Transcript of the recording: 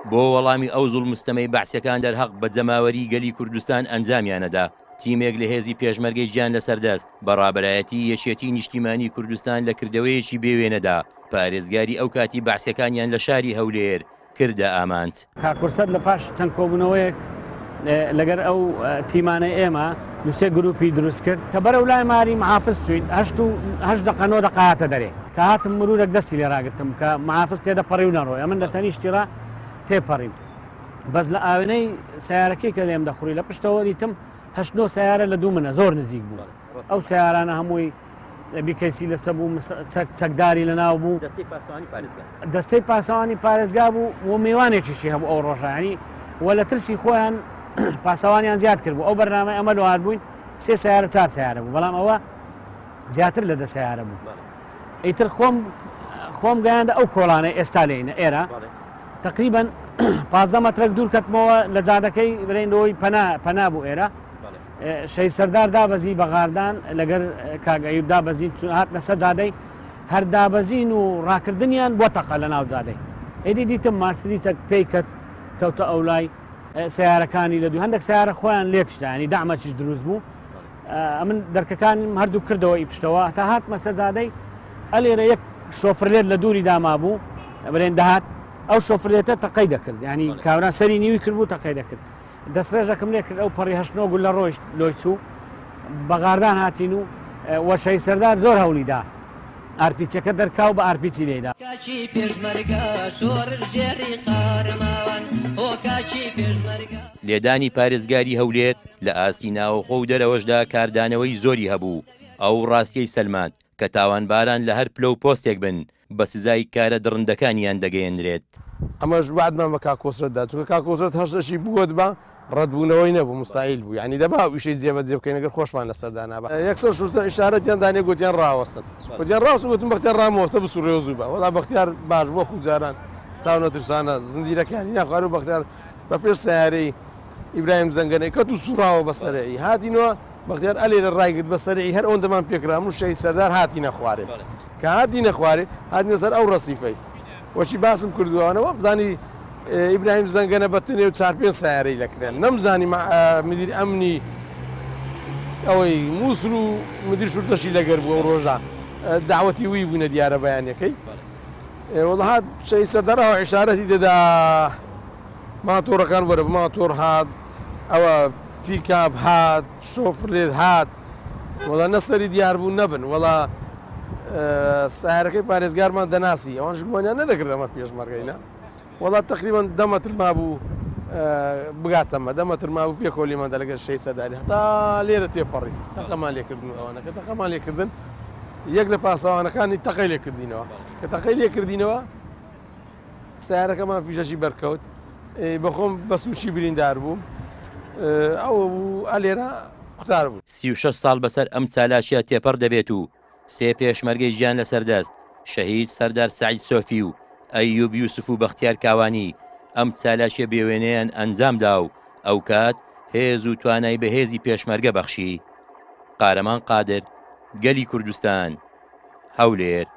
بۆ وەڵامی ئەو زوڵمستەمەی بەعسیەکان دەرهەق بە جەماوەری گەلی کوردستان ئەنجامیانەدا. تیمێک لە هێزی پێشمەرگەی گیان لەسەردەست بەڕابەرایەتی یەکێتی نیشتیمانی کوردستان لە کردەوەیەکی بێوێنەدا پارێزگاری ئەو کاتی بەعسیەکانیان لە شاری هەولێر کردە ئامانج. کاکورسەد لە پاش چەند کۆبوونەوەیەک لەگەر ئەو تیمانەی ئێمە دوسێ گروپی دروست کرد کە بەرەو لای ماری محافز چوین 8 دقەنەوە دەقاتە دەرێ کە هاتم مرورێک دەستی لێ ڕاگرتم کە محافز تێدە پەڕی و نەڕۆی من لە تەنیشتیڕا تێپەڕیم بەس لە ئاوێنەی سیارەکەی کە لێم دەخوری لە پشتەوە دیتم 8 سیارە لە 2 منە زۆر نزیک بوو ئەو سیارانە هەمووی بیکەیسی لەسە بوو چەکداری لە ناو بوو دەستەی پاسەوانی پارێزگا بوو و میوانێکیشی هەبوو ئەو ڕۆژانی وە لە ترسی خۆیان پاسەوانیان زیاد کرد بوو ئەو بەرنامەی ئەمە لەوار بووین 3 سیارە 4 سیارە بوو بەڵام ئەوە زیاتر لە 10 سیارە بوو ئیتر خۆم گەیاندە ئەو کۆڵانەی ئێستا لێینە ئێرە تقریبا 15 مەترێک دوور کەتمەوە لە جادەکەی برێنەوەی پەنا بوو ئێرە شەی سەردار دابەزی بەغاردان لەگەر کاگەیوب دابەزین هاتنە سەر جادەی هەر دابەزین و ڕاکردنیان بۆ تەقە لە ناو جادەی ئیدی دیتم مارسریچەک پێی کەوتە ئەو لای سیارەکانی لە دوو هەندێک سیارە خۆیان لێکشدا ینی دامەچیش دروست بوو من دەرکەکانم هەردوو کردەوەی پشتەوە تا هاتمە سەر جادەی ئەلێرە یەک شۆفرلێت لە دووری داما بوو برێن دەهات ئەو شۆفرێتە تەقەی دەکرد ینی کاوران سەری نیوی کرد بوو تەقەی دەکرد دەستڕێژەکەم لێ کرد ئەو پەڕی 8 گول لە ڕۆژ لۆی چوو بەغاردان هاتین و وەشەی سەردار زۆر هەولیدا ئارپیچەکە دەرکاو بە ئارپیچی لێدا لێدانی پارێزگاری هەولێر لە ئاستی ناوەخۆ و دەرەوەشدا کاردانەوەی زۆری هەبوو ئەو ڕاستیەی سەلمان کە تاوانباران لە هەر پلە و پۆستێک بن بە سزای کارە دڕندەکانیان دەگەیەنرێت. ئەمەش وعدمان بە کاکۆسرەتدا چونکە کاکۆسرەت هەشتەشی بووت بە ڕەتبوونەوەی نەبوو مستعیل بوو ینی دەبا ویشەی جێبەجێ بکەین ئەگەر خۆشمان لەسەردانا بە یەکسەر شوشتە ئیشارەتیان دانێ گوتیان ڕاوەستن گوتیان ڕاست گوتم بەختیار ڕامۆستە بسوڕێ و زوو بە وەڵا بەختیار باش وەکو جاران چاو نەترسانە زنجیرەکانی ناخوار و بەختیار بە پێش سیارەی ئیبراهیم زەنگەنەی کەت و سوراوە بەسەرەی هاتینەوە بەختیار ئەلێرە ڕایگرت بەسەرەی هەر ئەوەندەمان پێکرام و شەی سەردار هاتینە خوارێ کە هاتینە خوارێ هاتینە سەر ئەو ڕەسیفەی وەشی باسم کردووانەوە بزانی ئیبراهیم زەنگەنە بەتنێ و 4-5 سیارەی لەکرێن نەمزانی مدیر ئەمنی ئەوەی مووسڵ و مدیر شورتەشی لەگەر بووە و ڕۆژە داوەتی وی بوونە دیارە بەیانەکەی وەڵا هات شەی سەردارەوە عیشارەتی دەدا ماتۆڕەکان وەرە ماتۆڕ هات ئەوە پیکاپ هات شۆفرێت هات وەڵا نەسەری دیار بوو نەبن وەڵا سیارەکەی پارێزگارمان دەناسی ئەوان ژگومانیان نەدەکرد ئەمە پێشمەرگەینا وەڵا تقریبان 10 مەتر مابوو بگاتەمە 10 مەتر مابوو پێکۆلیماندا لەگەر شەی سەرداری هەتا لێرە تێپەڕی تەقەمان لێکردن ئەوانەکە تەقەمان لێکردن یەک لە پاسەوانەکانی تەقەی لێکردینەوە کە تەقەی لێکردینەوە سیارەکەمان فیشەشی بەرکەوت بەخۆم بە سوشی بریندار بووم ئەو ئەلێرە قوتار بوو 36 ساڵ بەسەر ئەم چالاشیە تێپەڕ دەبێت و 3 پێشمەرگەی گیان لەسەردەست شەهید سەردار سەعید سۆفی و ئەیوب یوسف و بەختیار کاوانی ئەم چالاشیە بێوێنەیان ئەنجامدا و ئەو کات هێز و توانای بەهێزی پێشمەرگە بەخشی. قارەمان قادر، گەلی کوردستان، هەولێر.